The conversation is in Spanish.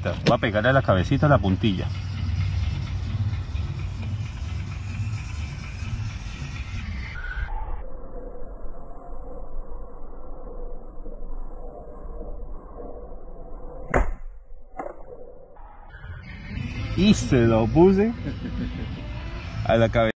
vueltas. Voy a pegarle a la cabecita, a la puntilla. Y se lo puse a la cabeza.